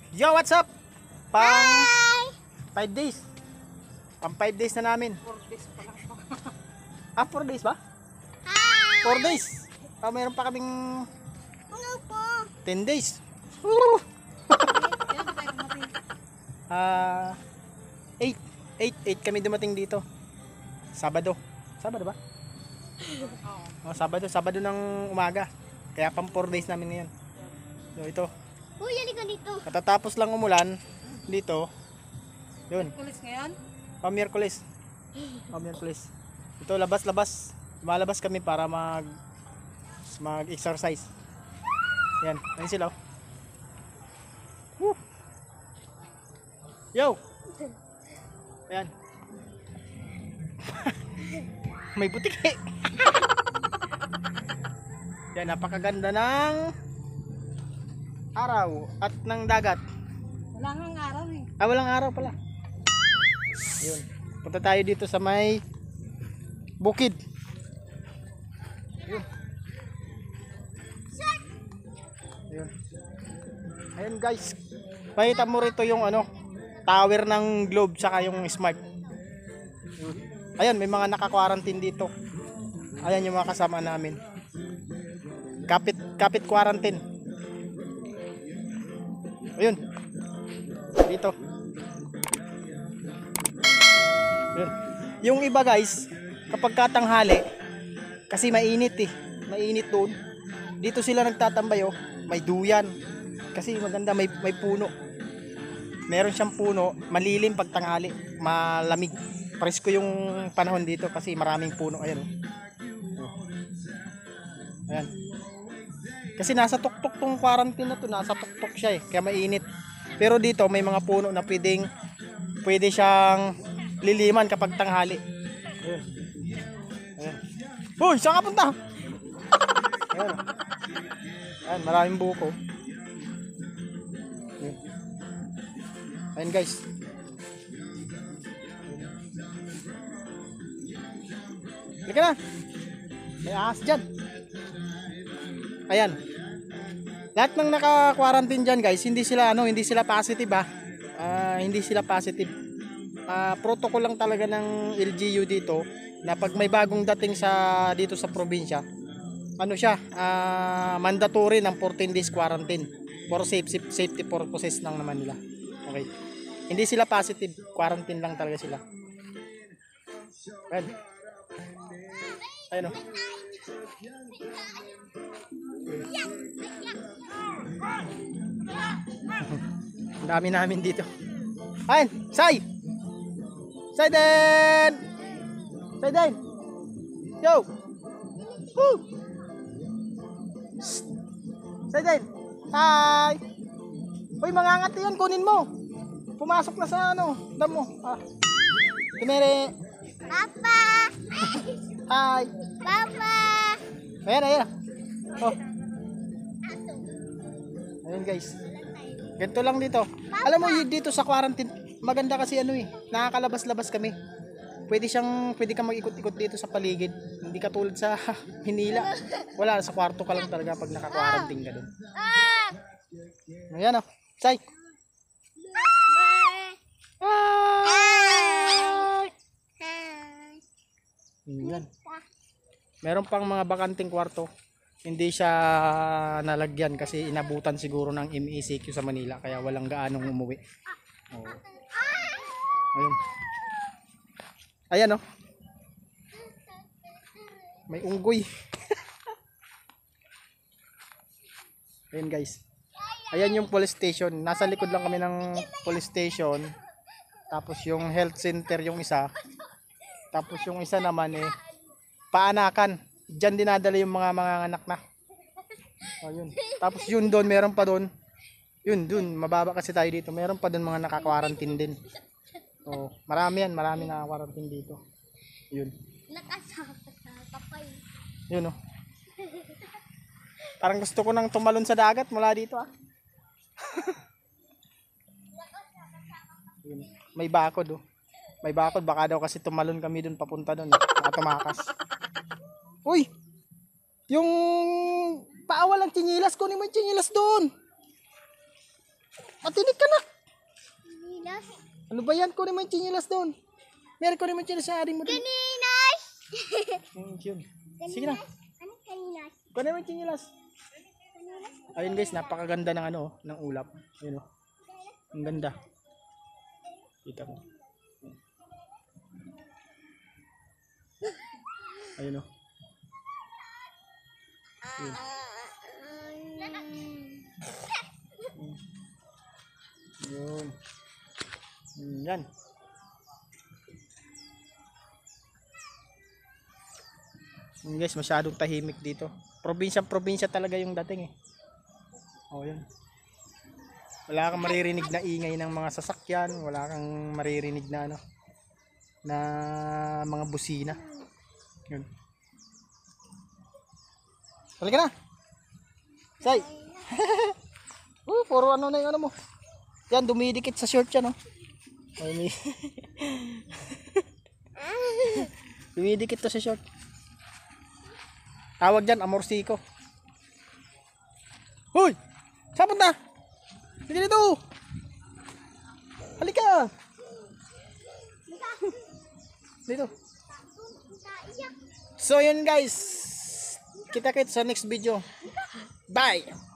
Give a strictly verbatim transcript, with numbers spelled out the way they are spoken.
Yo, what's up? Pang Hi! five days. Pang five days na namin. four days pa lang. Ah, four days ba? Hi! four days. Ah, mayroon pa kaming Ano po? ten days. Kaya ba tayo dumating? Ah, eight. eight. eight kami dumating dito. Sabado. Sabado ba? Oo. Oh, Sabado. Sabado ng umaga. Kaya pang four days namin ngayon. So, ito. Uy, halika dito. Katatapos lang umulan dito. Yun. Kulis ngayon? Pang Miyerkules. Pang Miyerkules. Ito, labas-labas. Lumalabas kami para mag mag-exercise. Yan. Ayun sila. Oh. Woo. Yo! Ayan. May butik eh. Yan, napakaganda ng araw at ng dagat. Wala nga ang araw eh. Ah, walang araw pala. Ayun. Punta tayo dito sa may bukid. Ayun. Ayun. Ayun guys. Makita mo rito yung ano, tower ng Globe saka yung Smart. Ayun. Ayun, may mga naka-quarantine dito. Ayan yung mga kasama namin. Kapit kapit quarantine. Ayun. Dito. Ayun. Yung iba guys, kapag katanghali, kasi mainit eh. Mainit doon. Dito sila nagtatambay oh. May duyan. Kasi maganda, may, may puno. Meron siyang puno, malilim pag tanghali, malamig. Presko yung panahon dito kasi maraming puno. Ayan oh. Ayan. Kasi nasa tuktok tong quarantine na to, nasa tuktok siya eh, kaya mainit. Pero dito may mga puno na pwedeng pwede siyang liliman kapag tanghali. Ayun. Ayun. Hoy, saan ka punta? Ayun. Ayun, maraming buko. Ayun. Ayun guys. Halika na. May ahas dyan. Ayan. Lahat ng naka-quarantine dyan guys, hindi sila ano, hindi sila positive ah. Uh, hindi sila positive. Uh, protocol lang talaga ng L G U dito na pag may bagong dating sa dito sa probinsya, ano siya, uh, mandatory ng fourteen days quarantine for safety, safety purposes lang naman nila. Okay. Hindi sila positive, quarantine lang talaga sila. Ayan. Ayan o. Ang dami namin dito. Ayan, Sai! Sai din! Sai din! Yo! Woo! Shh! Sai din! Hi! Uy, mangangat yan, kunin mo! Pumasok na sa ano, dam mo. Ah. Tumere! Papa! Hi! Papa! Ayan, ayan. Oh. Ayan guys. Ganito lang dito. Alam mo yun dito sa quarantine, maganda kasi ano eh, nakakalabas-labas kami. Pwede siyang, pwede kang mag-ikot-ikot dito sa paligid. Hindi katulad sa Manila. Wala, sa kwarto ka lang talaga pag naka-quarantine ka doon. Ayan oh. Say. Hi! Ayan. Meron pang mga bakanting kwarto. Hindi siya nalagyan kasi inabutan siguro ng M E C Q sa Manila kaya walang gaanong umuwi. Oh. Ayun. Ayan oh. May unggoy. Ayun guys. Ayan yung police station. Nasa likod lang kami ng police station. Tapos yung health center yung isa. Tapos yung isa naman eh paanakan. Diyan dinadala yung mga mga anak na. Oh, yun. Tapos yun doon, meron pa doon. Yun doon, mababa kasi tayo dito. Meron pa doon mga naka-quarantine din. Oh, marami yan, marami naka-quarantine dito. Yun. Yun oh. Parang gusto ko nang tumalon sa dagat mula dito ah. Yun. May bakod oh. May bakod, baka daw kasi tumalon kami doon papunta doon. Baka tumakas. Uy! Yung paawa lang tsinilas, kunin mo yung tsinilas doon. Nakatinig ka na. Ninas. Ano ba yan? Kunin mo yung chinilas doon. Meron kunin mo yung chinilas sa ari mo doon. Kaninas. Mm, yun. Sige na. Ano kaninas? Kunin mo yung chinilas. Ayun guys, napakaganda ng ano, oh, ng ulap. Ayun oh. Ang ganda. Kita mo. Ayun oh. Ayun. Yun. Mm, yan. Yun guys, masyadong tahimik dito. Probinsya-probinsya talaga yung dating eh. Oh, yun. Wala kang maririnig na ingay ng mga sasakyan, wala kang maririnig na ano na mga busina. Yun. Halika na. Say. Oh, puro ano na yung ano mo. Yan, dumidikit sa short yan, oh. Ay, may... dumidikit to sa short. Tawag dyan, amorsiko. Hoy! Saan punta? Halika dito! Halika! Dito. So yun guys. Kita-kits sa next video. Bye!